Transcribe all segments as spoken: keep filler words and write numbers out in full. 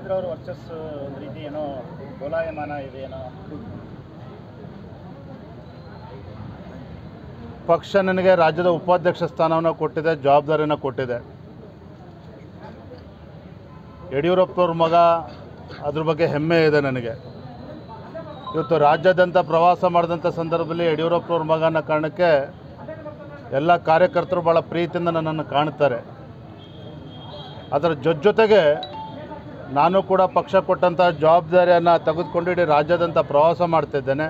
ವಿಜೇಂದ್ರ ಅವರ ವರ್ಚಸ್ಸು ಒಂದು ರೀತಿ ಏನೋ ಗೋಲಾಯಮಾನ ಇದೆ ಏನೋ. ಪಕ್ಷ ನನಗೆ ರಾಜ್ಯದ ಉಪಾಧ್ಯಕ್ಷ ಸ್ಥಾನವನ್ನು ಕೊಟ್ಟಿದೆ, ಜವಾಬ್ದಾರಿಯನ್ನು ಕೊಟ್ಟಿದೆ. ಯಡಿಯೂರಪ್ಪನವ್ರ ಮಗ, ಅದ್ರ ಬಗ್ಗೆ ಹೆಮ್ಮೆ ಇದೆ ನನಗೆ. ಇವತ್ತು ರಾಜ್ಯಾದ್ಯಂತ ಪ್ರವಾಸ ಮಾಡಿದಂಥ ಸಂದರ್ಭದಲ್ಲಿ ಯಡಿಯೂರಪ್ಪನವ್ರ ಮಗ ಅನ್ನೋ ಕಾರಣಕ್ಕೆ ಎಲ್ಲ ಕಾರ್ಯಕರ್ತರು ಭಾಳ ಪ್ರೀತಿಯಿಂದ ನನ್ನನ್ನು ಕಾಣ್ತಾರೆ. ಅದರ ಜೊತೆ ಜೊತೆಗೆ ನಾನು ಕೂಡ ಪಕ್ಷ ಕೊಟ್ಟಂಥ ಜವಾಬ್ದಾರಿಯನ್ನು ತೆಗೆದುಕೊಂಡು ಇಡೀ ರಾಜ್ಯಾದ್ಯಂತ ಪ್ರವಾಸ ಮಾಡ್ತಿದ್ದೇನೆ.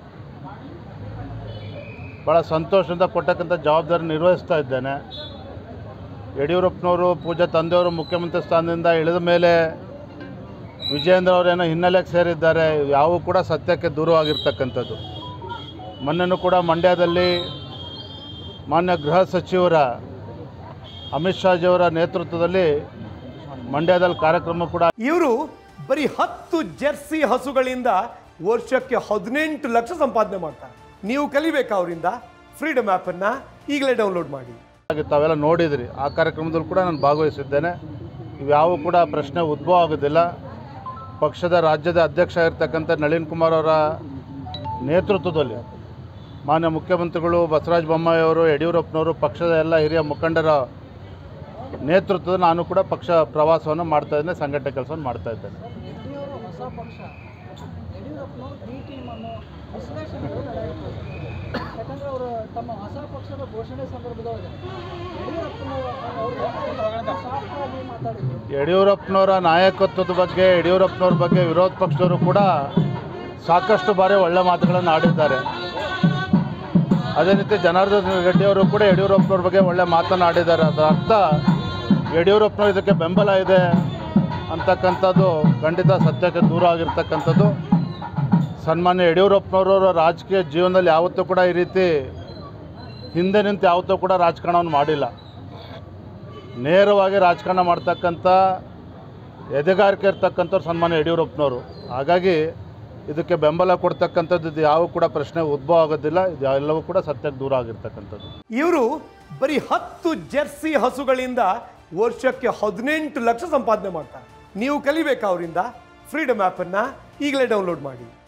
ಭಾಳ ಸಂತೋಷದಿಂದ ಕೊಟ್ಟಕ್ಕಂಥ ಜವಾಬ್ದಾರಿ ನಿರ್ವಹಿಸ್ತಾ ಇದ್ದೇನೆ. ಯಡಿಯೂರಪ್ಪನವರು ಪೂಜಾ ತಂದೆಯವರು ಮುಖ್ಯಮಂತ್ರಿ ಸ್ಥಾನದಿಂದ ಇಳಿದ ಮೇಲೆ ವಿಜೇಂದ್ರ ಅವರೇನೋ ಹಿನ್ನೆಲೆಗೆ ಸೇರಿದ್ದಾರೆ, ಯಾವೂ ಕೂಡ ಸತ್ಯಕ್ಕೆ ದೂರವಾಗಿರ್ತಕ್ಕಂಥದ್ದು. ಮೊನ್ನೆನೂ ಕೂಡ ಮಂಡ್ಯದಲ್ಲಿ ಮಾನ್ಯ ಗೃಹ ಸಚಿವರ ಅಮಿತ್ ಶಾಜಿಯವರ ನೇತೃತ್ವದಲ್ಲಿ ಮಂಡ್ಯದಲ್ಲಿ ಕಾರ್ಯಕ್ರಮ ಕೂಡ. ಇವರು ಬರೀ ಹತ್ತು ಜೆರ್ಸಿ ಹಸುಗಳಿಂದ ವರ್ಷಕ್ಕೆ ಹದಿನೆಂಟು ಲಕ್ಷ ಸಂಪಾದನೆ ಮಾಡ್ತಾರೆ. ನೀವು ಕಲಿಬೇಕಾ ಅವರಿಂದ? ಫ್ರೀಡಮ್ ಆ್ಯಪನ್ನು ಈಗಲೇ ಡೌನ್ಲೋಡ್ ಮಾಡಿ. ತಾವೆಲ್ಲ ನೋಡಿದ್ರಿ, ಆ ಕಾರ್ಯಕ್ರಮದಲ್ಲಿ ಕೂಡ ನಾನು ಭಾಗವಹಿಸಿದ್ದೇನೆ. ಇವ್ಯಾವೂ ಕೂಡ ಪ್ರಶ್ನೆ ಉದ್ಭವ ಆಗೋದಿಲ್ಲ. ಪಕ್ಷದ ರಾಜ್ಯದ ಅಧ್ಯಕ್ಷ ಇರ್ತಕ್ಕಂಥ ನಳಿನ್ ಕುಮಾರ್ ಅವರ ನೇತೃತ್ವದಲ್ಲಿ ಮಾನ್ಯ ಮುಖ್ಯಮಂತ್ರಿಗಳು ಬಸವರಾಜ ಬೊಮ್ಮಾಯಿ ಅವರು, ಯಡಿಯೂರಪ್ಪನವರು, ಪಕ್ಷದ ಎಲ್ಲ ಹಿರಿಯ ಮುಖಂಡರ ನೇತೃತ್ವದ ನಾನು ಕೂಡ ಪಕ್ಷ ಪ್ರವಾಸವನ್ನು ಮಾಡ್ತಾ ಇದ್ದೇನೆ, ಸಂಘಟನೆ ಕೆಲಸವನ್ನು ಮಾಡ್ತಾ ಇದ್ದೇನೆ. ಯಡಿಯೂರಪ್ಪನವರ ನಾಯಕತ್ವದ ಬಗ್ಗೆ, ಯಡಿಯೂರಪ್ಪನವ್ರ ಬಗ್ಗೆ ವಿರೋಧ ಪಕ್ಷದವರು ಕೂಡ ಸಾಕಷ್ಟು ಬಾರಿ ಒಳ್ಳೆ ಮಾತುಗಳನ್ನು ಆಡಿದ್ದಾರೆ. ಅದೇ ರೀತಿ ಜನಾರ್ದನ್ ರೆಡ್ಡಿಯವರು ಕೂಡ ಯಡಿಯೂರಪ್ಪನವ್ರ ಬಗ್ಗೆ ಒಳ್ಳೆ ಮಾತನಾಡಿದ್ದಾರೆ. ಅದರ ಅರ್ಥ ಯಡಿಯೂರಪ್ಪನವ್ರು ಇದಕ್ಕೆ ಬೆಂಬಲ ಇದೆ ಅಂತಕ್ಕಂಥದ್ದು ಖಂಡಿತ ಸತ್ಯಕ್ಕೆ ದೂರ ಆಗಿರ್ತಕ್ಕಂಥದ್ದು. ಸನ್ಮಾನ್ಯ ಯಡಿಯೂರಪ್ಪನವರ ರಾಜಕೀಯ ಜೀವನದಲ್ಲಿ ಯಾವತ್ತೂ ಕೂಡ ಈ ರೀತಿ ಹಿಂದೆ ನಿಂತು ಯಾವತ್ತೂ ಕೂಡ ರಾಜಕಾರಣವನ್ನು ಮಾಡಿಲ್ಲ. ನೇರವಾಗಿ ರಾಜಕಾರಣ ಮಾಡ್ತಕ್ಕಂಥ ಎದೆಗಾರಿಕೆ ಇರ್ತಕ್ಕಂಥವ್ರು ಸನ್ಮಾನ್ಯ ಯಡಿಯೂರಪ್ಪನವರು. ಹಾಗಾಗಿ ಇದಕ್ಕೆ ಬೆಂಬಲ ಕೊಡ್ತಕ್ಕಂಥದ್ದು ಇದು ಯಾವ ಕೂಡ ಪ್ರಶ್ನೆ ಉದ್ಭವ ಆಗೋದಿಲ್ಲ. ಇದು ಎಲ್ಲವೂ ಕೂಡ ಸತ್ಯಕ್ಕೆ ದೂರ ಆಗಿರ್ತಕ್ಕಂಥದ್ದು. ಇವರು ಬರೀ ಹತ್ತು ಜೆರ್ಸಿ ಹಸುಗಳಿಂದ ವರ್ಷಕ್ಕೆ ಹದಿನೆಂಟು ಲಕ್ಷ ಸಂಪಾದನೆ ಮಾಡ್ತಾರೆ. ನೀವು ಕಲಿಬೇಕಾ ಅವರಿಂದ? ಫ್ರೀಡಮ್ ಆ್ಯಪನ್ನು ಈಗಲೇ ಡೌನ್ಲೋಡ್ ಮಾಡಿ.